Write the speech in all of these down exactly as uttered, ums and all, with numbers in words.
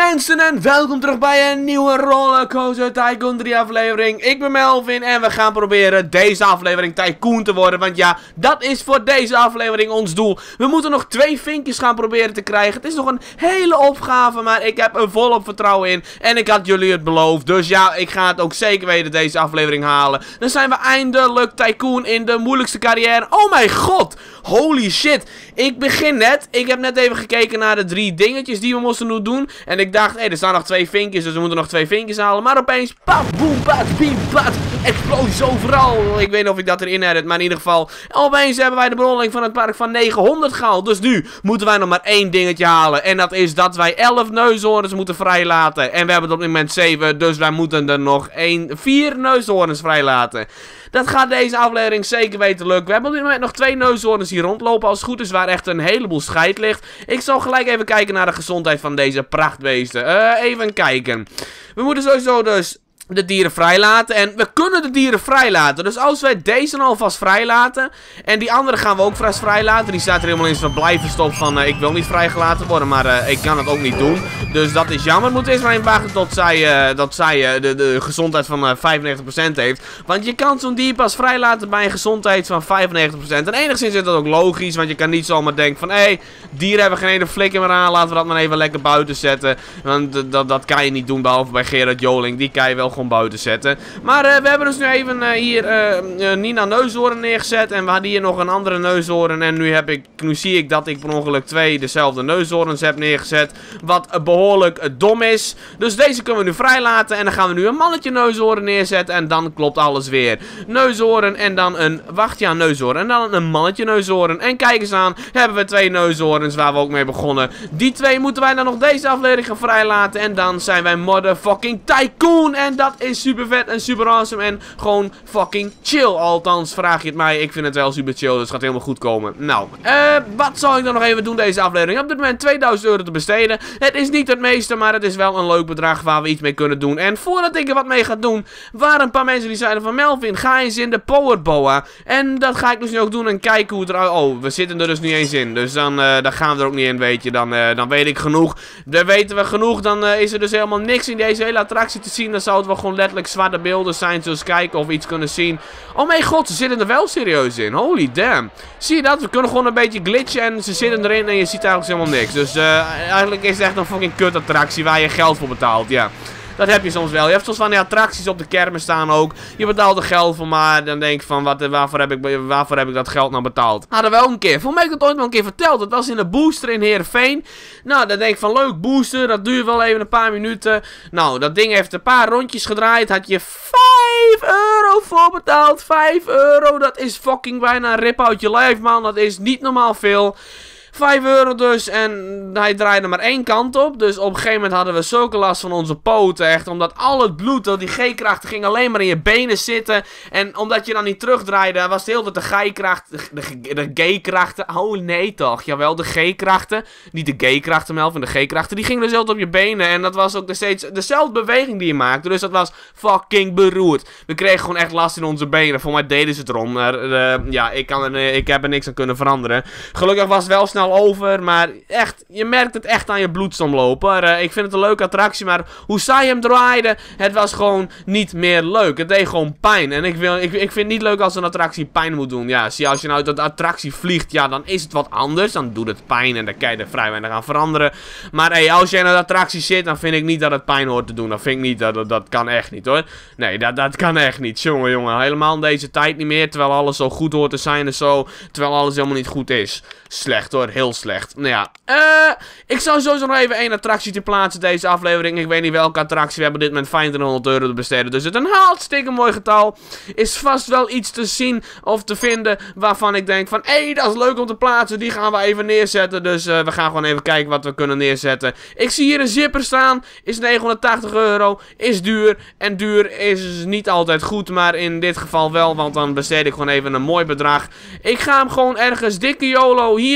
Mensen en welkom terug bij een nieuwe Rollercoaster Tycoon drie aflevering. Ik ben Melvin en we gaan proberen deze aflevering Tycoon te worden. Want ja, dat is voor deze aflevering ons doel. We moeten nog twee vinkjes gaan proberen te krijgen. Het is nog een hele opgave, maar ik heb er volop vertrouwen in. En ik had jullie het beloofd. Dus ja, ik ga het ook zeker weten deze aflevering halen. Dan zijn we eindelijk Tycoon in de moeilijkste carrière. Oh mijn god, holy shit. Ik begin net, ik heb net even gekeken naar de drie dingetjes die we moesten doen. En ik dacht, hé, hey, er staan nog twee vinkjes, dus we moeten nog twee vinkjes halen. Maar opeens, pap, boem, pat, biem, pat, explosies overal. Ik weet niet of ik dat erin edit, maar in ieder geval. Opeens hebben wij de beroling van het park van negenhonderd gehaald. Dus nu moeten wij nog maar één dingetje halen. En dat is dat wij elf neushoorns moeten vrijlaten. En we hebben op dit moment zeven, dus wij moeten er nog één, vier neushoorns vrijlaten. Dat gaat deze aflevering zeker weten lukken. We hebben op dit moment nog twee neushoorns hier rondlopen als het goed is, waar echt een heleboel scheid ligt. Ik zal gelijk even kijken naar de gezondheid van deze prachtbeesten. Uh, even kijken. We moeten sowieso dus de dieren vrijlaten. En we kunnen de dieren vrijlaten. Dus als wij deze nou alvast vrijlaten. En die andere gaan we ook vast vrijlaten. Die staat er helemaal in zijn verblijven stop van uh, ik wil niet vrijgelaten worden. Maar uh, ik kan het ook niet doen. Dus dat is jammer. We moeten eerst maar even wachten tot zij, uh, dat zij uh, de, de gezondheid van uh, vijfennegentig procent heeft. Want je kan zo'n dier pas vrijlaten bij een gezondheid van vijfennegentig procent. En enigszins is dat ook logisch. Want je kan niet zomaar denken van hé, hey, dieren hebben geen ene flikker meer aan. Laten we dat maar even lekker buiten zetten. Want uh, dat, dat kan je niet doen. Behalve bij Gerard Joling. Die kan je wel gewoon buiten zetten. Maar uh, we hebben dus nu even uh, hier uh, uh, Nina neushoorn neergezet. En we hadden hier nog een andere neushoorn. En nu, heb ik, nu zie ik dat ik per ongeluk twee dezelfde neushoorns heb neergezet. Wat uh, behoorlijk uh, dom is. Dus deze kunnen we nu vrijlaten. En dan gaan we nu een mannetje neushoorn neerzetten. En dan klopt alles weer. Neushoorn en dan een... Wacht, ja, neushoorn. En dan een mannetje neushoorn. En kijk eens aan. Hebben we twee neushoorns waar we ook mee begonnen. Die twee moeten wij dan nog deze aflevering gaan vrijlaten. En dan zijn wij motherfucking Tycoon. En dat is super vet en super awesome en gewoon fucking chill. Althans, vraag je het mij. Ik vind het wel super chill, dus het gaat helemaal goed komen. Nou, uh, wat zal ik dan nog even doen deze aflevering? Op dit moment tweeduizend euro te besteden. Het is niet het meeste, maar het is wel een leuk bedrag waar we iets mee kunnen doen. En voordat ik er wat mee ga doen, waren een paar mensen die zeiden van Melvin, ga eens in de Powerboa. En dat ga ik dus nu ook doen en kijken hoe het eruit... Oh, we zitten er dus niet eens in. Dus dan, uh, dan gaan we er ook niet in, weet je. Dan, uh, dan weet ik genoeg. Dan weten we genoeg. Dan uh, is er dus helemaal niks in deze hele attractie te zien. Dan zou het wel gewoon letterlijk zwarte beelden zijn. Dus kijken of we iets kunnen zien. Oh mijn god, ze zitten er wel serieus in. Holy damn. Zie je dat? We kunnen gewoon een beetje glitchen en ze zitten erin en je ziet eigenlijk helemaal niks. Dus uh, eigenlijk is het echt een fucking kut attractie waar je geld voor betaalt. Ja. Dat heb je soms wel. Je hebt soms van die attracties op de kermis staan ook. Je betaalt er geld voor, maar dan denk je van, wat, waarvoor, heb ik, waarvoor heb ik dat geld nou betaald? Hadden wel een keer. Volgens mij heb ik dat ooit wel een keer verteld. Dat was in de booster in Heerenveen. Nou, dan denk ik van, leuk booster. Dat duurt wel even een paar minuten. Nou, dat ding heeft een paar rondjes gedraaid. Had je vijf euro voor betaald. vijf euro. Dat is fucking bijna een rip out je lijf, man. Dat is niet normaal veel. vijf euro dus en hij draaide maar één kant op. Dus op een gegeven moment hadden we zulke last van onze poten. Echt omdat al het bloed, die G-krachten ging alleen maar in je benen zitten. En omdat je dan niet terugdraaide, was het heel de G-krachten. De, de, de G-krachten. Oh nee toch. Jawel, de G-krachten. Niet de G-krachten, Melvin, de G-krachten. Die gingen dus heel op je benen. En dat was ook de steeds dezelfde beweging die je maakte. Dus dat was fucking beroerd. We kregen gewoon echt last in onze benen. Voor mij deden ze het erom. Maar uh, ja, ik, kan er, ik heb er niks aan kunnen veranderen. Gelukkig was het wel snel over, maar echt, je merkt het echt aan je bloedstomloper. Uh, ik vind het een leuke attractie, maar hoe saai hem draaide, het was gewoon niet meer leuk. Het deed gewoon pijn. En ik, wil, ik, ik vind het niet leuk als een attractie pijn moet doen. Ja, zie, als je nou uit de attractie vliegt, ja, dan is het wat anders. Dan doet het pijn en dan kan je er vrij weinig aan veranderen. Maar hey, als je in een attractie zit, dan vind ik niet dat het pijn hoort te doen. Dan vind ik niet, dat, dat, dat kan echt niet hoor. Nee, dat, dat kan echt niet. Jongen, jongen, helemaal in deze tijd niet meer. Terwijl alles zo goed hoort te zijn en zo. Terwijl alles helemaal niet goed is. Slecht hoor, heel slecht. Nou ja, uh, ik zou sowieso nog even één attractie te plaatsen deze aflevering. Ik weet niet welke attractie. We hebben dit met vijfhonderd euro te besteden. Dus het is een hartstikke mooi getal. Is vast wel iets te zien of te vinden waarvan ik denk van, hé, hey, dat is leuk om te plaatsen. Die gaan we even neerzetten. Dus uh, we gaan gewoon even kijken wat we kunnen neerzetten. Ik zie hier een zipper staan. Is negenhonderdtachtig euro. Is duur. En duur is niet altijd goed, maar in dit geval wel. Want dan besteed ik gewoon even een mooi bedrag. Ik ga hem gewoon ergens dikke YOLO hier boven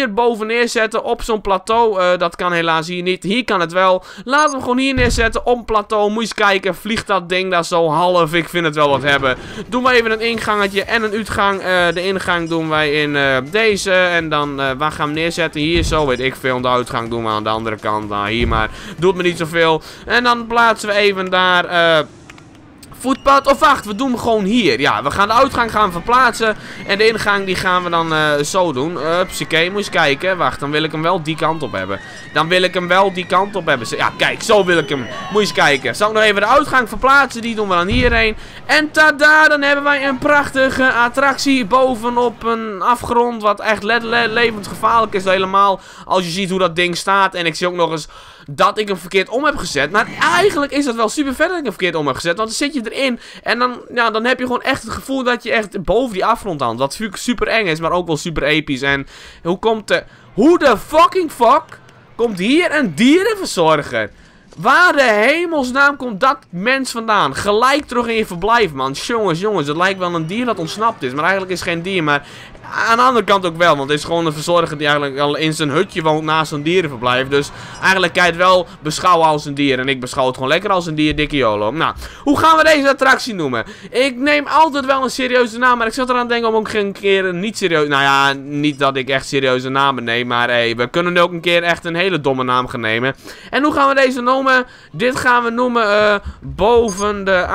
boven neerzetten op zo'n plateau. Uh, dat kan helaas hier niet. Hier kan het wel. Laten we hem gewoon hier neerzetten op een plateau. Moet je eens kijken. Vliegt dat ding daar zo half. Ik vind het wel wat hebben. Doen we even een ingangetje en een uitgang. Uh, de ingang doen wij in uh, deze. En dan uh, waar gaan we hem neerzetten? Hier zo, weet ik veel. De uitgang doen we aan de andere kant. Nou, hier maar. Doet me niet zoveel. En dan plaatsen we even daar... Uh, voetpad, of wacht, we doen hem gewoon hier. Ja, we gaan de uitgang gaan verplaatsen. En de ingang die gaan we dan uh, zo doen. Upsakee, moet je eens kijken. Wacht, dan wil ik hem wel die kant op hebben. Dan wil ik hem wel die kant op hebben. Ja, kijk, zo wil ik hem. Moet je eens kijken. Zal ik nog even de uitgang verplaatsen? Die doen we dan hierheen. En tada, dan hebben wij een prachtige attractie bovenop een afgrond. Wat echt le le levensgevaarlijk is helemaal. Als je ziet hoe dat ding staat. En ik zie ook nog eens... dat ik hem verkeerd om heb gezet. Maar eigenlijk is dat wel super vet dat ik hem verkeerd om heb gezet. Want dan zit je erin. En dan, ja, dan heb je gewoon echt het gevoel dat je echt boven die afgrond hangt. Wat super eng is, maar ook wel super episch. En hoe komt de... Hoe de fucking fuck komt hier een dierenverzorger? Waar de hemelsnaam komt dat mens vandaan? Gelijk terug in je verblijf, man. Jongens, jongens, het lijkt wel een dier dat ontsnapt is. Maar eigenlijk is het geen dier, maar... aan de andere kant ook wel, want het is gewoon een verzorger die eigenlijk al in zijn hutje woont naast een dierenverblijf. Dus eigenlijk kan je het wel beschouwen als een dier. En ik beschouw het gewoon lekker als een dier, dikke YOLO. Nou, hoe gaan we deze attractie noemen? Ik neem altijd wel een serieuze naam, maar ik zat eraan te denken om ook een keer een niet serieus... Nou ja, niet dat ik echt serieuze namen neem, maar hey, we kunnen ook een keer echt een hele domme naam gaan nemen. En hoe gaan we deze noemen? Dit gaan we noemen uh, boven de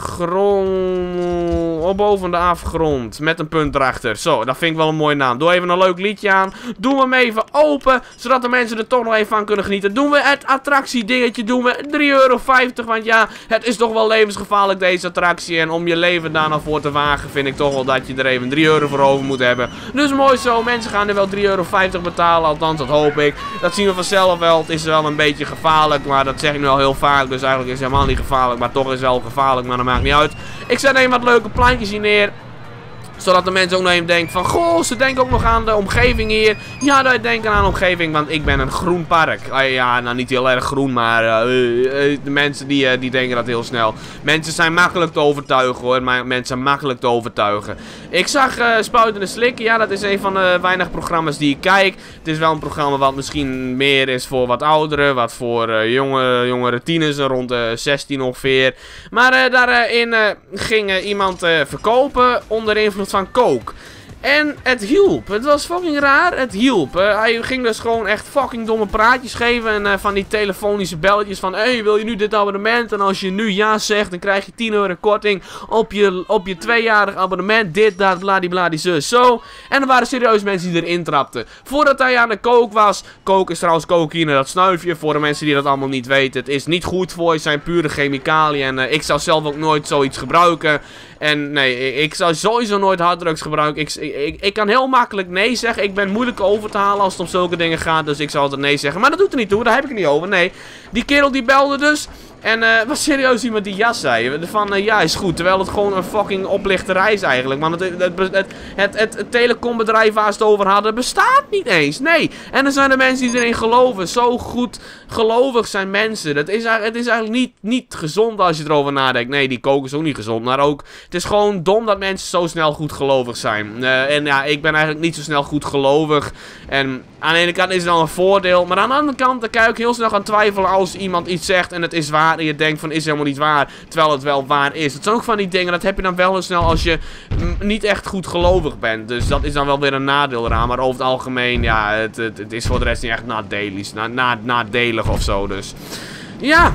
afgrond... Oh, boven de afgrond. Met een punt erachter. Zo, dat vind ik wel een mooie naam. Doe even een leuk liedje aan. Doen we hem even open. Zodat de mensen er toch nog even van kunnen genieten. Doen we het attractiedingetje. Doen we drie euro vijftig. Want ja, het is toch wel levensgevaarlijk deze attractie. En om je leven daar nou voor te wagen. Vind ik toch wel dat je er even drie euro voor over moet hebben. Dus mooi zo. Mensen gaan er wel drie euro vijftig betalen. Althans, dat hoop ik. Dat zien we vanzelf wel. Het is wel een beetje gevaarlijk. Maar dat zeg ik nu al heel vaak. Dus eigenlijk is het helemaal niet gevaarlijk. Maar toch is het wel gevaarlijk. Maar dat maakt niet uit. Ik zet even wat leuke plantjes hier neer. Zodat de mensen ook nog even denken van... Goh, ze denken ook nog aan de omgeving hier. Ja, dat denken aan de omgeving. Want ik ben een groen park. Uh, ja, nou niet heel erg groen. Maar uh, uh, de mensen die, uh, die denken dat heel snel. Mensen zijn makkelijk te overtuigen hoor. Maar mensen zijn makkelijk te overtuigen. Ik zag uh, Spuiten en Slikken. Ja, dat is een van de weinige programma's die ik kijk. Het is wel een programma wat misschien meer is voor wat ouderen. Wat voor uh, jonge, jongere tieners. Rond de zestien ongeveer. Maar uh, daarin uh, ging uh, iemand uh, verkopen. Onder invloed van coke. En het hielp. Het was fucking raar. Het hielp. Uh, hij ging dus gewoon echt fucking domme praatjes geven. En uh, van die telefonische belletjes van... Hé, hey, wil je nu dit abonnement? En als je nu ja zegt, dan krijg je tien euro korting op je, op je tweejarig abonnement. Dit, dat, bladibla, die zus, zo. En er waren serieus mensen die erin trapten. Voordat hij aan de coke was... Coke is trouwens cocaïne, dat snuifje. Voor de mensen die dat allemaal niet weten. Het is niet goed voor je. Het zijn pure chemicaliën. En uh, ik zou zelf ook nooit zoiets gebruiken. En nee, ik zou sowieso nooit harddrugs gebruiken. Ik, ik, ik kan heel makkelijk nee zeggen. Ik ben moeilijk over te halen als het om zulke dingen gaat. Dus ik zou altijd nee zeggen. Maar dat doet er niet toe. Daar heb ik het niet over. Nee. Die kerel die belde dus. En uh, was serieus iemand die ja zei. Van uh, ja is goed. Terwijl het gewoon een fucking oplichterij is eigenlijk. Want het, het, het, het, het, het telecombedrijf waar ze het over hadden bestaat niet eens. Nee. En er zijn de mensen die erin geloven. Zo goed gelovig zijn mensen. Dat is, het is eigenlijk niet, niet gezond als je erover nadenkt. Nee, die koken is ook niet gezond. Maar ook, het is gewoon dom dat mensen zo snel goed gelovig zijn. Uh, en ja, ik ben eigenlijk niet zo snel goed gelovig. En aan de ene kant is het dan een voordeel. Maar aan de andere kant, dan kan je ook heel snel gaan twijfelen als iemand iets zegt en het is waar. En je denkt van, is helemaal niet waar. Terwijl het wel waar is. Het zijn ook van die dingen, dat heb je dan wel heel snel als je niet echt goed gelovig bent. Dus dat is dan wel weer een nadeel eraan. Maar over het algemeen, ja, het, het, het is voor de rest niet echt nadelig, na, na, nadelig of zo. Dus ja.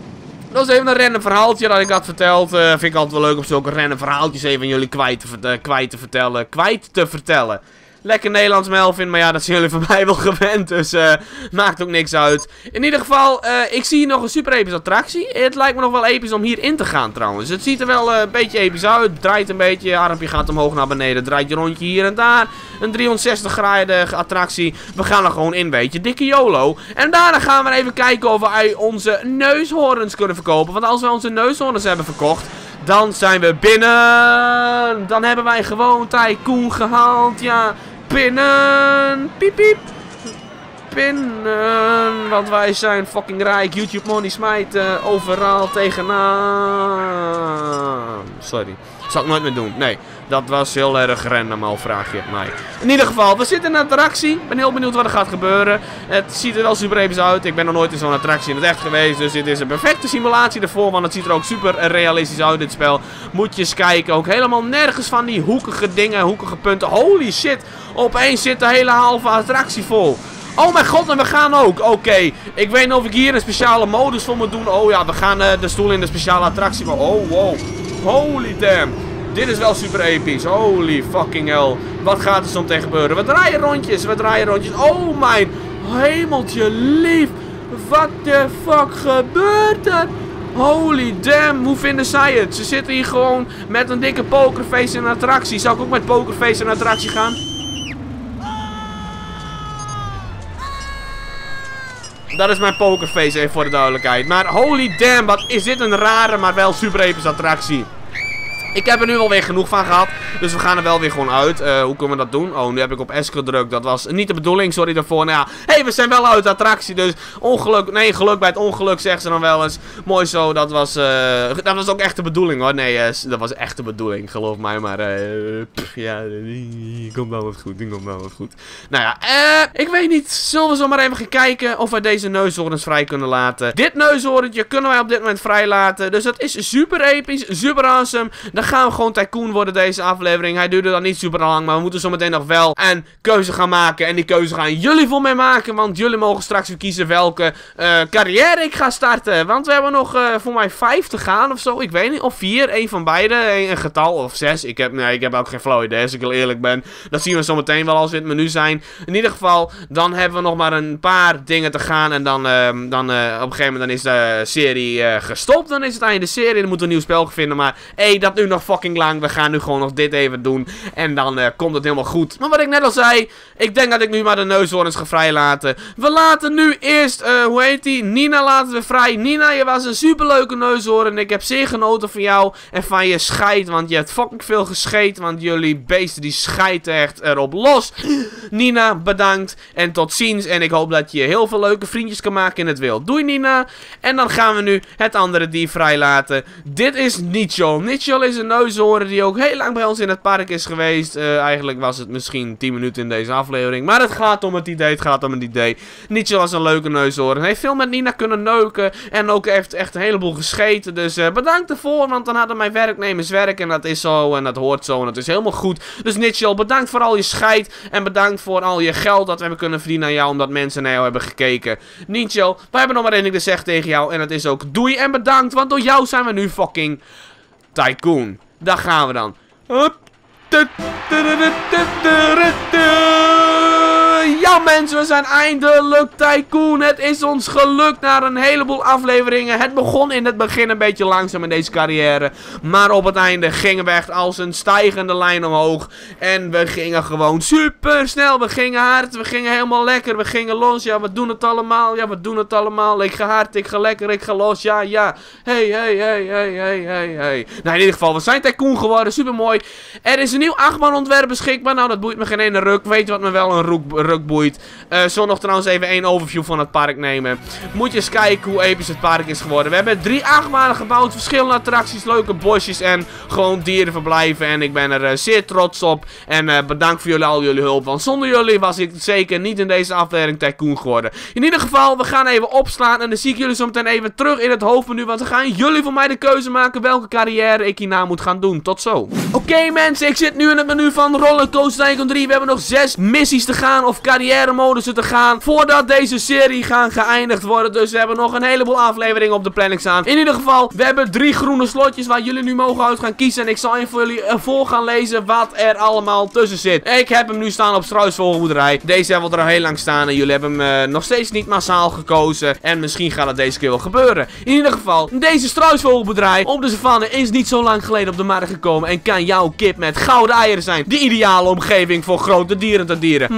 Dat was even een random verhaaltje dat ik had verteld. Uh, vind ik altijd wel leuk om zulke random verhaaltjes even aan jullie kwijt te, uh, kwijt te vertellen. Kwijt te vertellen. Lekker Nederlands Melvin, maar ja, dat zijn jullie van mij wel gewend, dus uh, maakt ook niks uit. In ieder geval, uh, ik zie hier nog een super epische attractie. Het lijkt me nog wel episch om hierin te gaan trouwens. Het ziet er wel uh, een beetje episch uit, het draait een beetje, je armpje gaat omhoog naar beneden, draait je rondje hier en daar. Een driehonderdzestig graden attractie, we gaan er gewoon in, beetje dikke YOLO. En daarna gaan we even kijken of wij onze neushoorns kunnen verkopen, want als we onze neushoorns hebben verkocht... Dan zijn we binnen. Dan hebben wij gewoon Tycoon gehaald. Ja, binnen. Piep, piep. spinnen. Want wij zijn fucking rijk. YouTube money smijten. Overal tegenaan. Sorry. Dat zal ik nooit meer doen. Nee, dat was heel erg random al, vraag je het mij. In ieder geval, we zitten in een attractie. Ik ben heel benieuwd wat er gaat gebeuren. Het ziet er wel super episch uit. Ik ben nog nooit in zo'n attractie in het echt geweest. Dus dit is een perfecte simulatie ervoor. Want het ziet er ook super realistisch uit, dit spel. Moet je eens kijken. Ook helemaal nergens van die hoekige dingen, hoekige punten. Holy shit. Opeens zit de hele halve attractie vol. Oh mijn god, en we gaan ook. Oké, okay. Ik weet niet of ik hier een speciale modus voor moet doen. Oh ja, we gaan uh, de stoel in de speciale attractie. Maar oh, wow. Holy damn. Dit is wel super episch. Holy fucking hell. Wat gaat er zo meteen gebeuren? We draaien rondjes, we draaien rondjes. Oh mijn hemeltje lief. Wat de fuck gebeurt er? Holy damn, hoe vinden zij het? Ze zitten hier gewoon met een dikke pokerface in een attractie. Zou ik ook met pokerface in een attractie gaan? Dat is mijn pokerface even voor de duidelijkheid. Maar holy damn, wat is dit een rare, maar wel super epische attractie. Ik heb er nu alweer genoeg van gehad. Dus we gaan er wel weer gewoon uit. Uh, hoe kunnen we dat doen? Oh, nu heb ik op S gedrukt. Dat was niet de bedoeling. Sorry daarvoor. Nou ja. Hé, hey, we zijn wel uit de attractie. Dus ongeluk. Nee, geluk bij het ongeluk, zegt ze dan wel eens. Mooi zo. Dat was, uh, dat was ook echt de bedoeling hoor. Nee, uh, dat was echt de bedoeling. Geloof mij maar. Uh, pff, ja, komt wel wat goed. Komt wel wat goed. Nou ja. Uh, ik weet niet. Zullen we zo maar even gaan kijken of wij deze neushoorns vrij kunnen laten. Dit neushoorntje kunnen wij op dit moment vrij laten. Dus dat is super episch. Super awesome. Dan gaan we gewoon tycoon worden deze aflevering. Hij duurde dan niet super lang, maar we moeten zometeen nog wel een keuze gaan maken. En die keuze gaan jullie voor mij maken, want jullie mogen straks kiezen welke uh, carrière ik ga starten. Want we hebben nog uh, voor mij vijf te gaan of zo, ik weet niet. Of vier, één van beide, een, een getal of zes. Ik heb, nee, ik heb ook geen flauw idee, als ik heel eerlijk ben. Dat zien we zometeen wel als we in het menu zijn. In ieder geval, dan hebben we nog maar een paar dingen te gaan. En dan, uh, dan uh, op een gegeven moment dan is de serie uh, gestopt. Dan is het einde de serie, dan moeten we een nieuw spel vinden. Maar hé, hey, dat nu nog fucking lang. We gaan nu gewoon nog dit even doen. En dan uh, komt het helemaal goed. Maar wat ik net al zei. Ik denk dat ik nu maar de neushoorns ga vrijlaten. We laten nu eerst, uh, hoe heet die? Nina laten we vrij. Nina, je was een superleuke neushoorn. Ik heb zeer genoten van jou. En van je scheid. Want je hebt fucking veel gescheet. Want jullie beesten die scheiden echt erop los. Nina, bedankt. En tot ziens. En ik hoop dat je heel veel leuke vriendjes kan maken in het wild. Doei Nina. En dan gaan we nu het andere dier vrijlaten. Dit is Nichol. Nichol is een neushoorn die ook heel lang bij ons in het park is geweest. Uh, eigenlijk was het misschien tien minuten in deze aflevering. Maar het gaat om het idee, het gaat om het idee. Nichol was een leuke neushoorn. Hij heeft veel met Nina kunnen neuken. En ook heeft echt een heleboel gescheten. Dus uh, bedankt ervoor, want dan hadden mijn werknemers werk. En dat is zo, en dat hoort zo, en dat is helemaal goed. Dus Nichol, bedankt voor al je scheid. En bedankt voor al je geld dat we hebben kunnen verdienen aan jou, omdat mensen naar jou hebben gekeken. Nichol, wij hebben nog maar één ding te zeggen tegen jou. En dat is ook doei en bedankt, want door jou zijn we nu fucking tycoon. Daar gaan we dan. Ja mensen, we zijn eindelijk tycoon. Het is ons gelukt na een heleboel afleveringen. Het begon in het begin een beetje langzaam in deze carrière. Maar op het einde gingen we echt als een stijgende lijn omhoog. En we gingen gewoon super snel. We gingen hard, we gingen helemaal lekker. We gingen los, ja we doen het allemaal. Ja we doen het allemaal. Ik ga hard, ik ga lekker, ik ga los. Ja, ja. Hey, hey, hey, hey, hey, hey, hey. Nou in ieder geval, we zijn tycoon geworden. Super mooi. Er is een nieuw achtbaanontwerp beschikbaar. Nou dat boeit me geen ene ruk. Weet je wat me wel een ruk, ruk boeit? Uh, zullen we nog trouwens even één overview van het park nemen. Moet je eens kijken hoe episch het park is geworden. We hebben drie achtbanen gebouwd. Verschillende attracties, leuke bosjes en gewoon dierenverblijven. En ik ben er uh, zeer trots op. En uh, bedankt voor jullie, al jullie hulp. Want zonder jullie was ik zeker niet in deze aflevering tycoon geworden. In ieder geval, we gaan even opslaan. En dan zie ik jullie zo meteen even terug in het hoofdmenu. Want dan gaan jullie voor mij de keuze maken welke carrière ik hierna moet gaan doen. Tot zo. Oké okay, mensen, ik zit nu in het menu van Rollercoaster Tycoon drie. We hebben nog zes missies te gaan of carrière modussen te gaan voordat deze serie gaan geëindigd worden. Dus we hebben nog een heleboel afleveringen op de planning staan. In ieder geval, we hebben drie groene slotjes waar jullie nu mogen uit gaan kiezen. En ik zal even voor jullie voor gaan lezen wat er allemaal tussen zit. Ik heb hem nu staan op struisvogelboerderij. Deze hebben we er al heel lang staan en jullie hebben hem uh, nog steeds niet massaal gekozen. En misschien gaat het deze keer wel gebeuren. In ieder geval, deze struisvogelboerderij op de savanne is niet zo lang geleden op de markt gekomen. En kan jouw kip met gouden eieren zijn. De ideale omgeving voor grote dieren te dieren. Maar een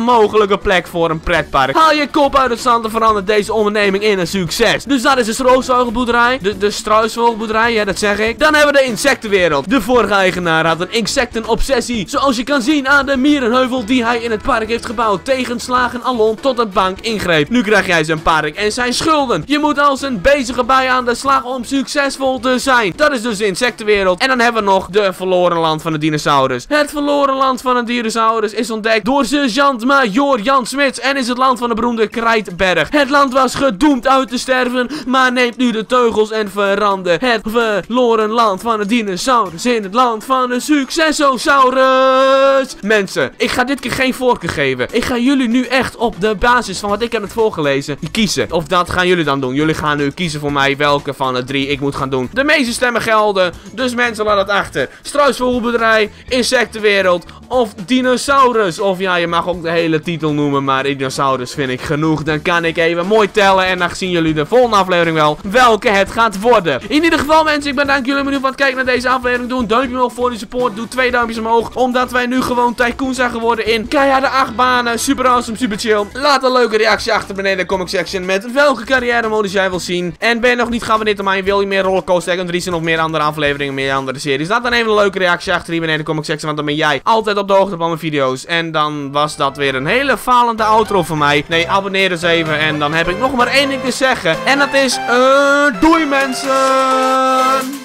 mogelijke plek voor een pretpark. Haal je kop uit het zand en verander deze onderneming in een succes. Dus dat is de stroosvogelboerderij. De, de struisvogelboerderij, ja dat zeg ik. Dan hebben we de insectenwereld. De vorige eigenaar had een insectenobsessie. Zoals je kan zien aan de mierenheuvel die hij in het park heeft gebouwd. Tegenslagen alom tot een bank ingreep. Nu krijg jij zijn park en zijn schulden. Je moet als een bezige bij aan de slag om succesvol te zijn. Dat is dus de insectenwereld. En dan hebben we nog de verloren land van de dinosaurus. Het verloren land van de dinosaurus is ontdekt door sergeant-majoor Jan Smits en is het land van de beroemde Krijtberg. Het land was gedoemd uit te sterven, maar neemt nu de teugels en verandert het verloren land van de dinosaurus in het land van de successosaurus. Mensen, ik ga dit keer geen voorkeur geven. Ik ga jullie nu echt op de basis van wat ik heb het voorgelezen kiezen. Of dat gaan jullie dan doen. Jullie gaan nu kiezen voor mij welke van de drie ik moet gaan doen. De meeste stemmen gelden, dus mensen laat het achter. Struisvogelboerderij, insectenwereld of dinosaurus. Of ja, je mag ook de hele titel noemen, maar dinosaurus vind ik genoeg. Dan kan ik even mooi tellen en dan zien jullie de volgende aflevering wel welke het gaat worden. In ieder geval mensen, ik bedank jullie voor het kijken naar deze aflevering. Doe een duimpje omhoog voor die support. Doe twee duimpjes omhoog, omdat wij nu gewoon tycoon zijn geworden in keiharde achtbanen. Super awesome, super chill. Laat een leuke reactie achter beneden in de comment section met welke carrière modus jij wil zien. En ben je nog niet geabonneerd op mij en wil je meer Rollercoaster Tycoon drie of meer andere afleveringen, meer andere series. Laat dan even een leuke reactie achter hier beneden in de comment section, want dan ben jij altijd op de hoogte van mijn video's. En dan was dat weer een hele falende outro van mij. Nee, abonneer dus even en dan heb ik nog maar één ding te zeggen. En dat is, uh, doei mensen!